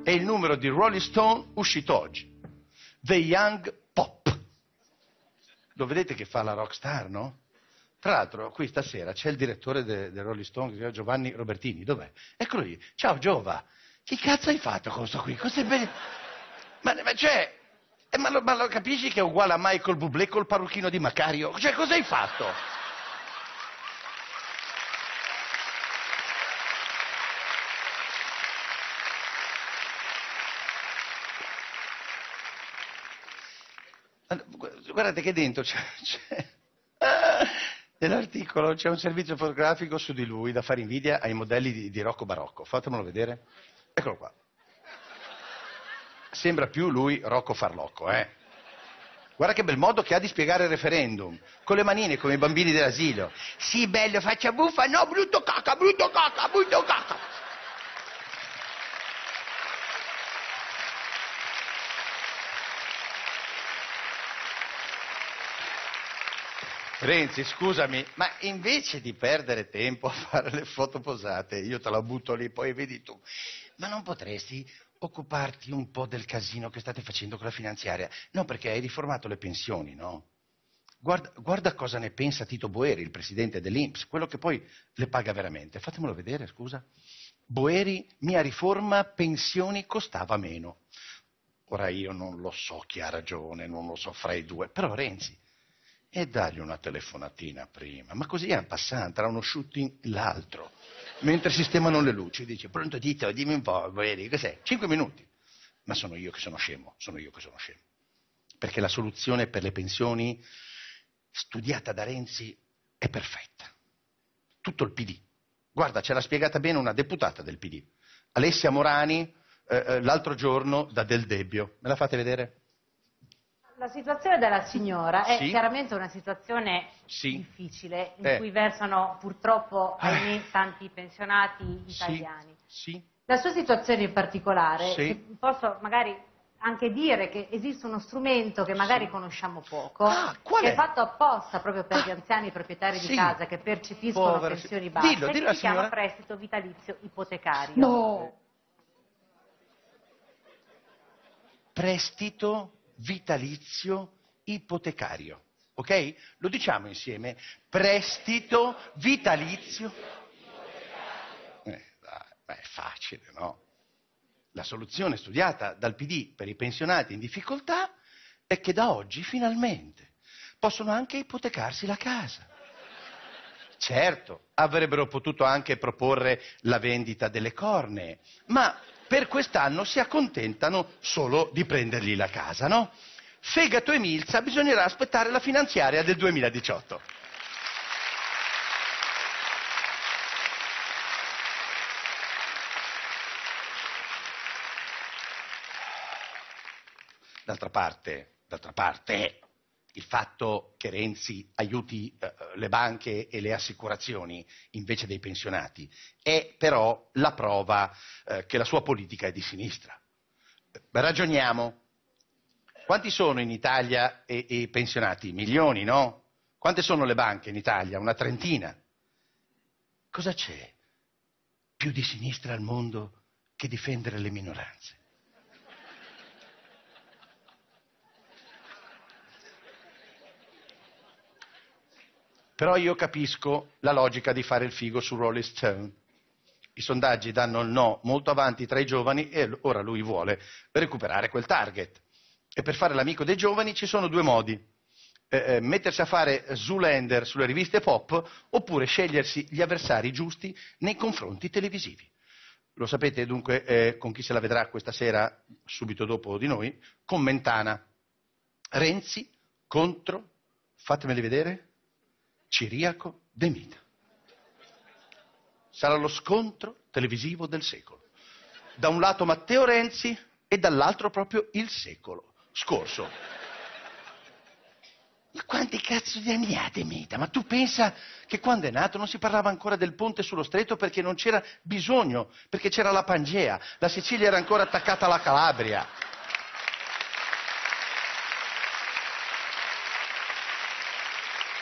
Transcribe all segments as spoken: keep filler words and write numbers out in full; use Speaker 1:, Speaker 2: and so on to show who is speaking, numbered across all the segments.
Speaker 1: è il numero di Rolling Stone uscito oggi. The Young Pop. Lo vedete che fa la rockstar, no? Tra l'altro, qui stasera c'è il direttore del de Rolling Stone, che si chiama Giovanni Robertini. Dov'è? Eccolo lì. Ciao, Giova. Che cazzo hai fatto con questo qui? Cos'è be... ma, ma cioè... Eh, ma, lo, ma lo capisci che è uguale a Michael Bublé col parrucchino di Macario? Cioè, cosa hai fatto? Guardate che dentro c'è... Nell'articolo c'è un servizio fotografico su di lui da fare invidia ai modelli di, di Rocco Barocco. Fatemelo vedere. Eccolo qua. Sembra più lui Rocco Farlocco, eh. Guarda che bel modo che ha di spiegare il referendum. Con le manine, come i bambini dell'asilo. Sì, bello, faccia buffa. No, brutto cacca, brutto cacca, brutto cacca. Renzi, scusami, ma invece di perdere tempo a fare le foto posate, io te la butto lì, poi vedi tu, ma non potresti occuparti un po' del casino che state facendo con la finanziaria? No, perché hai riformato le pensioni, no? Guarda, guarda cosa ne pensa Tito Boeri, il presidente dell'I N P S, quello che poi le paga veramente. Fatemelo vedere, scusa. Boeri, mia riforma pensioni costava meno. Ora io non lo so chi ha ragione, non lo so fra i due, però Renzi... E dargli una telefonatina prima, ma così è un passante, tra uno shooting l'altro, mentre sistemano le luci, dice, pronto Tito, dimmi un po', Boeri, cos'è? Cinque minuti. Ma sono io che sono scemo, sono io che sono scemo. Perché la soluzione per le pensioni, studiata da Renzi, è perfetta. Tutto il P D. Guarda, ce l'ha spiegata bene una deputata del P D, Alessia Morani, eh, l'altro giorno da Del Debbio. Me la fate vedere?
Speaker 2: La situazione della signora è
Speaker 1: sì.
Speaker 2: chiaramente una situazione
Speaker 1: sì.
Speaker 2: difficile in
Speaker 1: eh.
Speaker 2: cui versano purtroppo, ahimè, tanti pensionati italiani.
Speaker 1: Sì. Sì.
Speaker 2: La sua situazione in particolare,
Speaker 1: sì.
Speaker 2: se posso magari anche dire che esiste uno strumento che magari sì. conosciamo poco,
Speaker 1: ah, qual
Speaker 2: che
Speaker 1: è?
Speaker 2: è fatto apposta proprio per ah. gli anziani proprietari
Speaker 1: sì.
Speaker 2: di casa che percepiscono
Speaker 1: Povera.
Speaker 2: pensioni basse,
Speaker 1: dillo, dillo
Speaker 2: che si
Speaker 1: signora.
Speaker 2: chiama prestito vitalizio ipotecario.
Speaker 1: No! Prestito vitalizio ipotecario, ok? Lo diciamo insieme, prestito vitalizio ipotecario. Eh, dai, è facile, no? La soluzione studiata dal P D per i pensionati in difficoltà è che da oggi finalmente possono anche ipotecarsi la casa. Certo, avrebbero potuto anche proporre la vendita delle cornee, ma per quest'anno si accontentano solo di prendergli la casa, no? Fegato e milza, bisognerà aspettare la finanziaria del duemiladiciotto. D'altra parte, d'altra parte, il fatto che Renzi aiuti eh, le banche e le assicurazioni invece dei pensionati è però la prova eh, che la sua politica è di sinistra. Ragioniamo. Quanti sono in Italia e, e pensionati? Milioni, no? Quante sono le banche in Italia? Una trentina. Cosa c'è più di sinistra al mondo che difendere le minoranze? Però io capisco la logica di fare il figo su Rolling Stone. I sondaggi danno il no molto avanti tra i giovani e ora lui vuole recuperare quel target. E per fare l'amico dei giovani ci sono due modi. Eh, eh, mettersi a fare Zoolander sulle riviste pop oppure scegliersi gli avversari giusti nei confronti televisivi. Lo sapete dunque eh, con chi se la vedrà questa sera, subito dopo di noi? Con Mentana. Renzi contro, fatemeli vedere, Ciriaco De Mita. Sarà lo scontro televisivo del secolo. Da un lato Matteo Renzi e dall'altro proprio il secolo scorso. Ma quanti cazzo di anni ha De Mita? Ma tu pensa che quando è nato non si parlava ancora del ponte sullo stretto perché non c'era bisogno, perché c'era la Pangea, la Sicilia era ancora attaccata alla Calabria.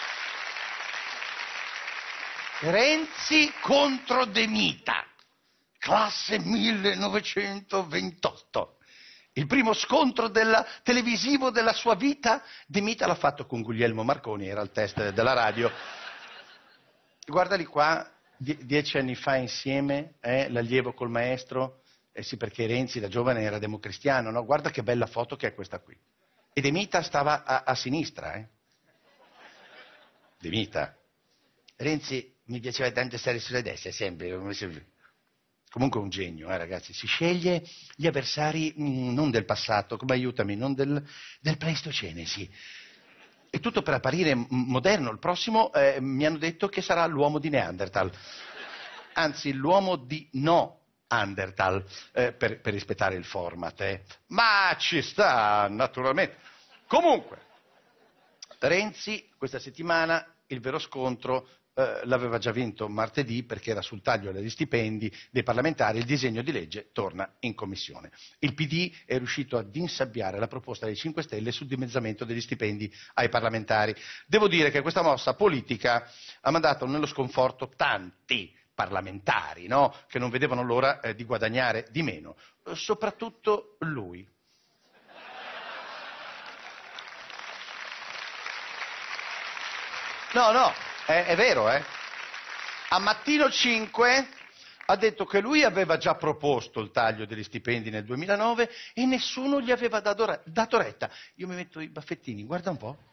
Speaker 1: Renzi contro De Mita. classe millenovecentoventotto. Il primo scontro della, televisivo della sua vita, De Mita l'ha fatto con Guglielmo Marconi, era il test della radio. Guardali qua, die, dieci anni fa insieme, eh, l'allievo col maestro, eh sì, perché Renzi da giovane era democristiano, no? Guarda che bella foto che è questa qui. E De Mita stava a, a sinistra, eh. De Mita. Renzi mi piaceva tanto stare sulla destra, sempre, come sempre. Comunque è un genio, eh, ragazzi. Si sceglie gli avversari mh, non del passato, come aiutami, non del, del Pleistocene, sì. È tutto per apparire m- moderno. Il prossimo eh, mi hanno detto che sarà l'uomo di Neanderthal. Anzi, l'uomo di no Andertal, eh, per, per rispettare il format. Eh. Ma ci sta, naturalmente. Comunque, Renzi, questa settimana, il vero scontro eh, l'aveva già vinto martedì perché era sul taglio degli stipendi dei parlamentari, il disegno di legge torna in commissione. Il P D è riuscito ad insabbiare la proposta dei cinque Stelle sul dimezzamento degli stipendi ai parlamentari. Devo dire che questa mossa politica ha mandato nello sconforto tanti parlamentari, no? Che non vedevano l'ora eh, di guadagnare di meno, eh, soprattutto lui. No, no, è, è vero, eh. A Mattino cinque ha detto che lui aveva già proposto il taglio degli stipendi nel duemilanove e nessuno gli aveva dato, dato retta. Io mi metto i baffettini, guarda un po'.